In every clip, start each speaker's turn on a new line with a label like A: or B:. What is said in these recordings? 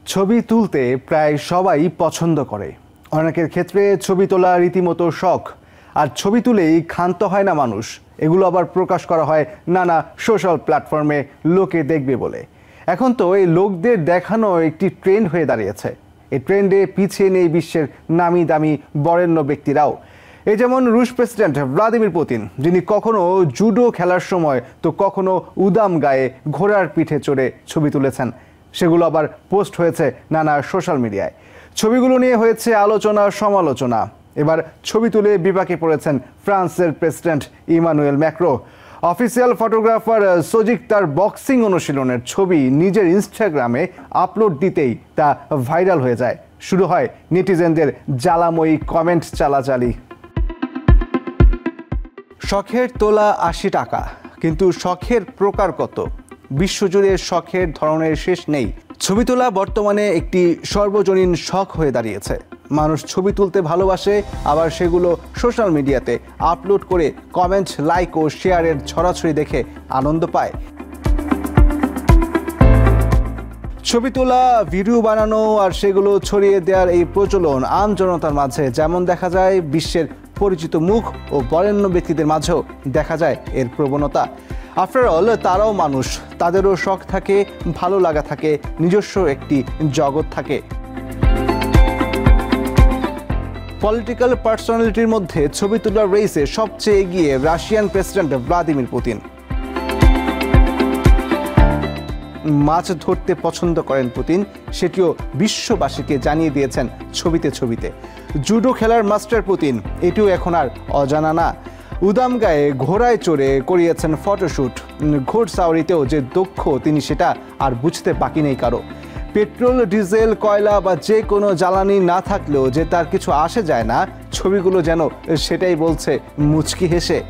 A: ছবি তুলতে প্রায় সবাই পছন্দ করে। অনেকের ক্ষেত্রে ছবি তোলা রীতিমতো শখ, আর ছবি তুলেই ক্ষান্ত হয় না মানুষ। এগুলো আবার প্রকাশ করা হয় নানা সোশ্যাল প্ল্যাটফর্মে লোকে দেখবে বলে। এখন তো এই লোকদের দেখানো একটি ট্রেন্ড হয়ে দাঁড়িয়েছে। এই ট্রেন্ডে পিছিয়ে নেই বিশ্বের নামি দামি বরেণ্য ব্যক্তিরাও। এই যেমন রুশ প্রেসিডেন্ট ভ্লাদিমির পুতিন, যিনি কখনো জুডো খেলার সময় তো কখনো উদাম গায়ে ঘোড়ার পিঠে চড়ে ছবি তুলেছেন। সেগুলো আবার পোস্ট হয়েছে নানা সোশ্যাল মিডিয়ায়। ছবিগুলো নিয়ে হয়েছে আলোচনা সমালোচনা। এবার ছবি তুলে বিপাকে পড়েছেন ফ্রান্সের president Emmanuel Macron. Official photographer Soazig তার বক্সিং অনুশীলনের ছবি নিজের ইনস্টাগ্রামে আপলোড দিতেই তা ভাইরাল হয়ে যায়। শুরু হয় নেটিজেনদের জ্বালাময়ী কমেন্ট চালাচালি। শখের তোলা ৮০ টাকা, কিন্তু শখের প্রকার কত? বিশ্বজুড়ে শখের ধরনের শেষ নেই। ছবি তোলা বর্তমানে একটি সর্বজনীন শখ হয়ে দাঁড়িয়েছে। মানুষ ছবি তুলতে ভালোবাসে, আবার সেগুলো সোশ্যাল মিডিয়াতে আপলোড করে কমেন্ট, লাইক ও শেয়ারের ছড়াছড়ি দেখে আনন্দ পায়। ছবি তোলা, ভিডিও বানানো আর সেগুলো ছড়িয়ে দেওয়ার এই প্রচলন আমজনতার মাঝে যেমন দেখা যায়, বিশ্বের পরিচিত মুখ ও বরেণ্য ব্যক্তিদের মাঝেও দেখা যায় এর প্রবণতা। আফটার অল, তারাও মানুষ, তাদেরও শখ থাকে, ভালো লাগা থাকে, নিজস্ব একটি জগৎ থাকে। পলিটিক্যাল পার্সোনালিটির মধ্যে ছবি তোলার রেসে সবচেয়ে এগিয়ে রাশিয়ান প্রেসিডেন্ট ভ্লাদিমির পুতিন। মাছ ধরতে পছন্দ করেন পুতিন, সেটিও বিশ্ববাসীকে জানিয়ে দিয়েছেন ছবিতে ছবিতে। জুডো খেলার মাস্টার পুতিন, এটিও এখন আর অজানা না। উদাম গায়ে ঘোড়ায় চড়ে করিয়েছেন ফটোশ্যুট। ঘোড়সাওয়ারিতেও যে দক্ষ তিনি, সেটা আর বুঝতে বাকি নেই কারো। পেট্রোল, ডিজেল, কয়লা বা যে কোনো জ্বালানি না থাকলেও যে তার কিছু আসে যায় না, ছবিগুলো যেন সেটাই বলছে মুচকি হেসে।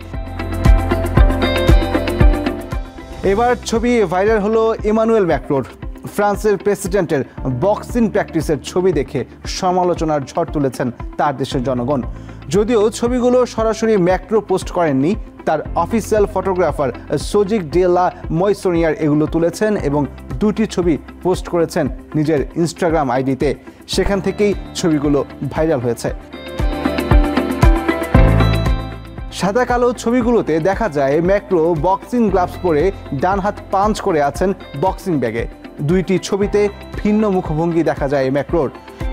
A: এবার ছবি ভাইরাল হলো ইমানুয়েল ম্যাক্রোর। ফ্রান্সের প্রেসিডেন্টের বক্সিং প্র্যাকটিসের ছবি দেখে সমালোচনার ঝড় তুলেছেন তার দেশের জনগণ। যদিও ছবিগুলো সরাসরি ম্যাক্রো পোস্ট করেননি, তার অফিসিয়াল ফটোগ্রাফার সোজিক ডে লা ময়সোনিয়ার এগুলো তুলেছেন এবং দুটি ছবি পোস্ট করেছেন নিজের ইনস্টাগ্রাম আইডিতে। সেখান থেকেই ছবিগুলো ভাইরাল হয়েছে। সাদা কালো ছবিগুলোতে দেখা যায় ম্যাক্রো বক্সিং গ্লাভস পরে ডান হাত পাঞ্চ করে আছেন বক্সিং ব্যাগে। দুইটি ছবিতে ভিন্ন মুখভঙ্গি দেখা যায় ম্যাক্রোর।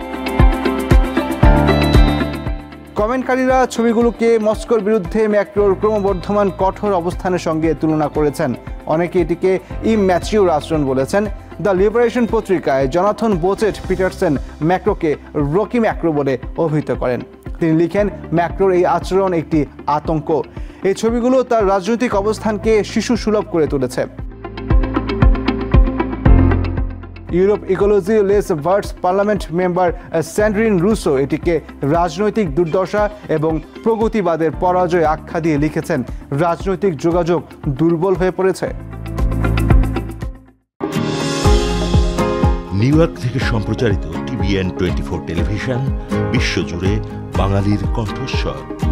A: কমেন্টকারীরা ছবিগুলোকে মস্কোর বিরুদ্ধে ম্যাক্রোর ক্রমবর্ধমান কঠোর অবস্থানের সঙ্গে তুলনা করেছেন। অনেকে এটিকে ইম্যাচিউর আচরণ বলেছেন। দ্য লিবারেশন পত্রিকায় জনাথন বোচেট পিটারসন ম্যাক্রোকে রকি ম্যাক্রো বলে অভিহিত করেন। তিনি লিখেন, ম্যাক্রোর এই আচরণ একটি আতঙ্ক। এই ছবিগুলো তার রাজনৈতিক অবস্থানকে শিশু সুলভ করে তুলেছে। Europe Ecology les Verts parliament member Sandrine Rousseau এটিকে রাজনৈতিক দুর্দশা এবং প্রগতিবাদের পরাজয় আখ্যা দিয়ে লিখেছেন, রাজনৈতিক যোগাযোগ দুর্বল হয়ে পড়েছে।
B: নিউ ইয়র্ক থেকে সম্প্রচারিত TVN 24 টেলিভিশন বিশ্বজুড়ে বাঙালির কণ্ঠস্বর।